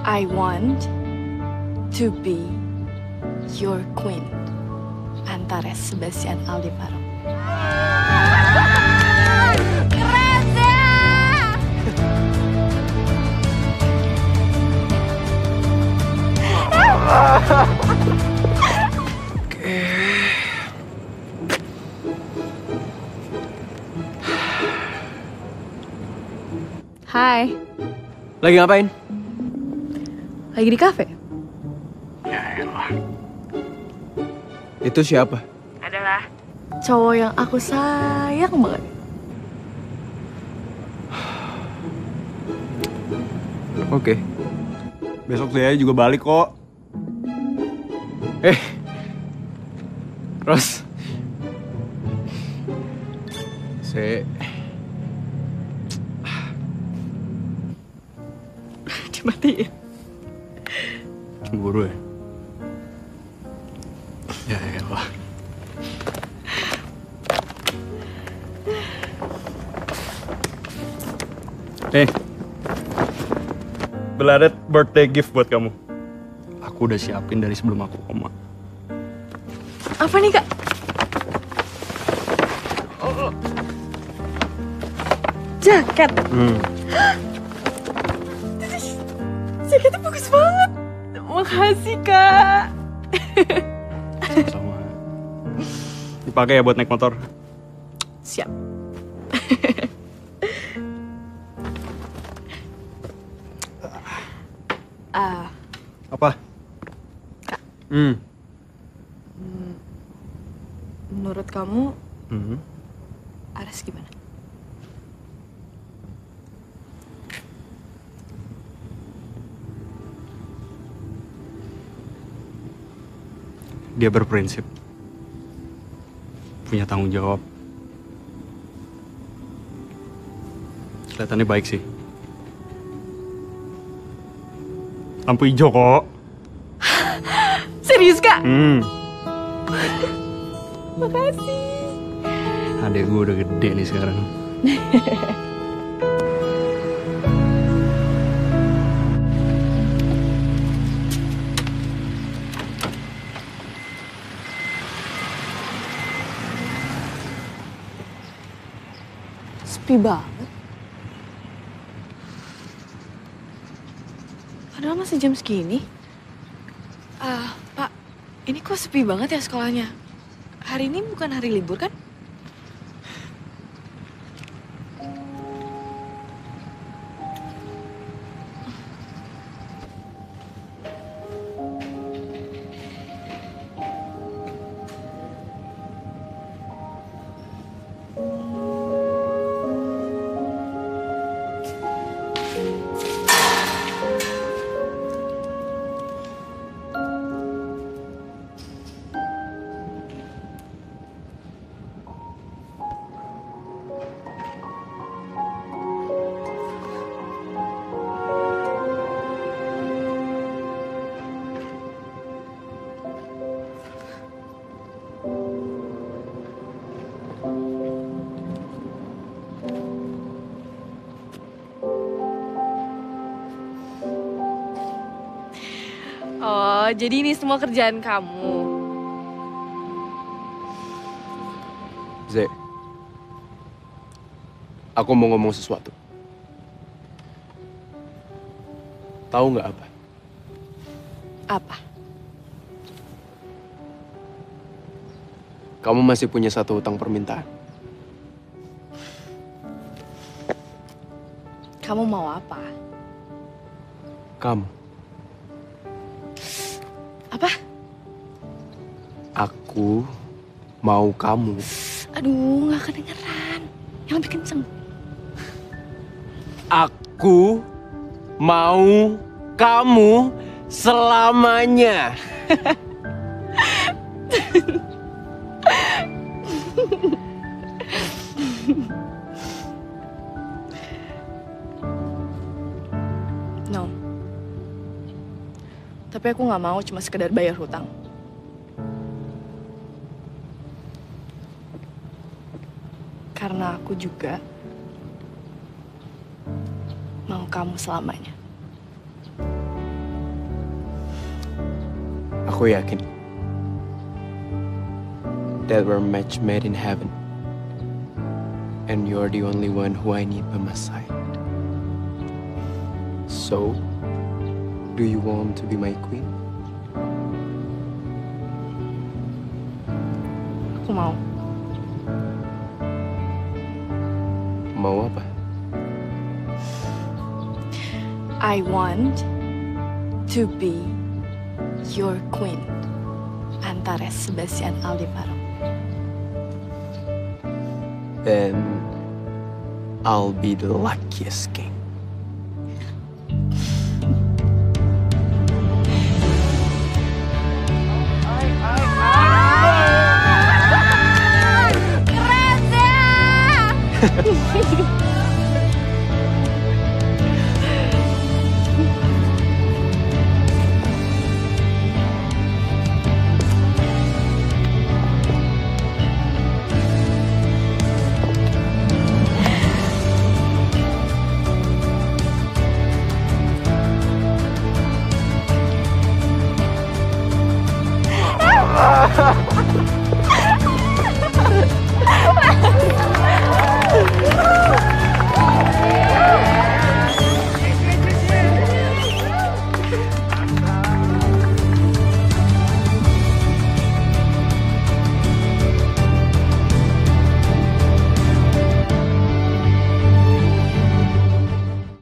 I want to be your queen. Antares Sebastian Aldebaran. Keren ya! Hai, Lagi ngapain? lagi di kafe. Itu siapa? Adalah cowok yang aku sayang banget. Oke. Besok saya juga balik kok. Ros. Dimatiin. Cemburu ya? Ya elah. Beladet birthday gift buat kamu. Aku udah siapin dari sebelum aku koma. Apa nih, Kak? Jaket. Jaketnya bagus banget. Makasih, Kak. Sama. Dipakai ya buat naik motor. Siap. Apa? Menurut kamu, Mhm. Ares gimana? Dia berprinsip. Punya tanggung jawab. Kelihatannya baik sih. Lampu hijau kok. Serius, Kak? Makasih. Adek gue udah gede nih sekarang. Sepi banget. Padahal masih jam segini. Pak, ini kok sepi banget ya sekolahnya? Hari ini bukan hari libur kan? Oh, jadi ini semua kerjaan kamu. Ze, aku mau ngomong sesuatu. Tahu nggak apa? Apa? Kamu masih punya satu hutang permintaan. Kamu mau apa? Kamu. Apa? Aku mau kamu. Aduh, nggak kedengeran. Yang lebih kenceng. Aku mau kamu selamanya. No. Tapi aku nggak mau cuma sekedar bayar hutang. Karena aku juga mau kamu selamanya. Aku yakin that we're match made in heaven. And you're the only one who I need by my side. So, do you want to be my queen? Aku mau. Mau apa? I want to be your queen. Antares Sebastian Aldebaran. Then I'll be the luckiest king.